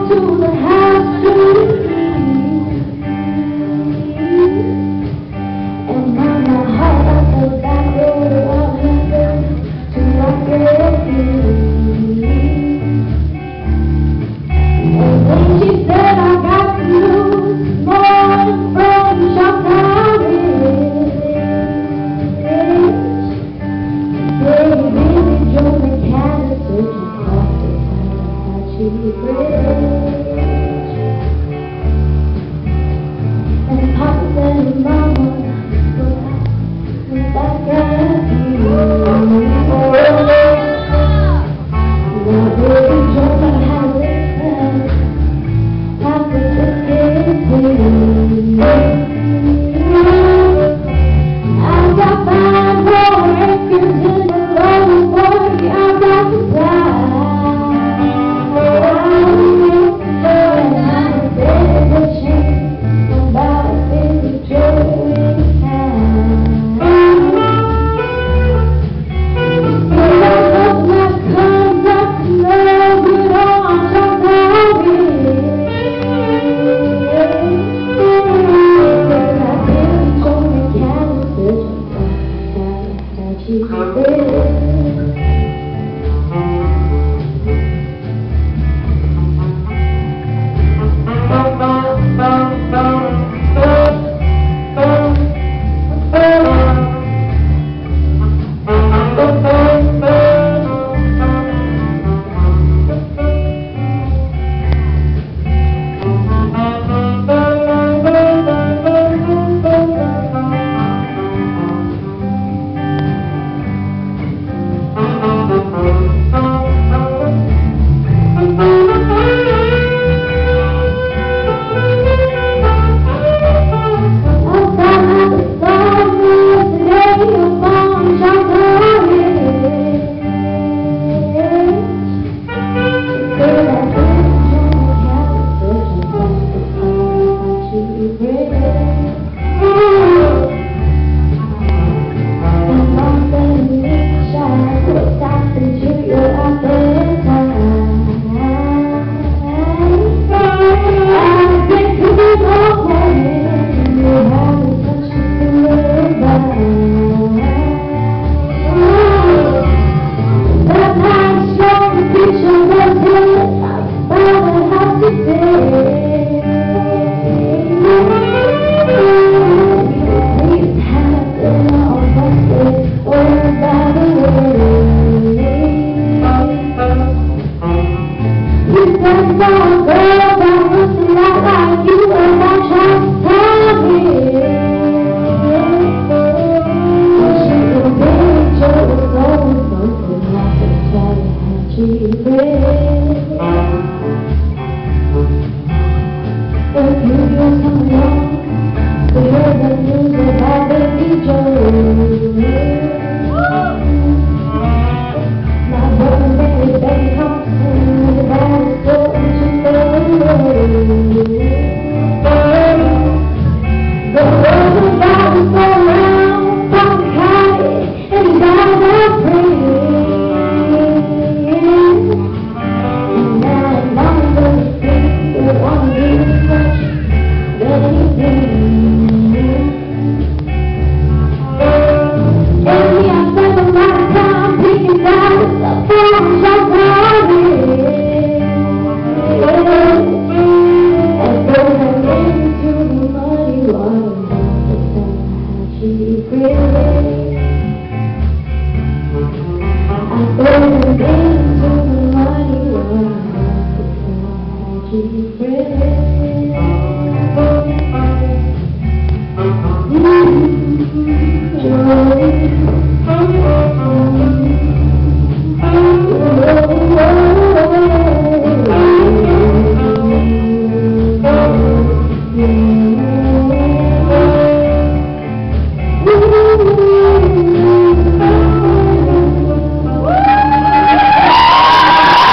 to the house to and now my heart on the back road of heaven to my grave. And when she said I got to lose more from Choctaw Ridge, baby drove the canister to cross the Apache Bridge. And Papa said, Mama, back at you. Now baby drove the house after the city. I've got 5 more acres in the road, boy, I've got to buy. And I'm a baby chain, about a baby Joe in town. But those my comes up to love it on Choctaw Ridge. That baby Joe in Kansas, Apache Bridge.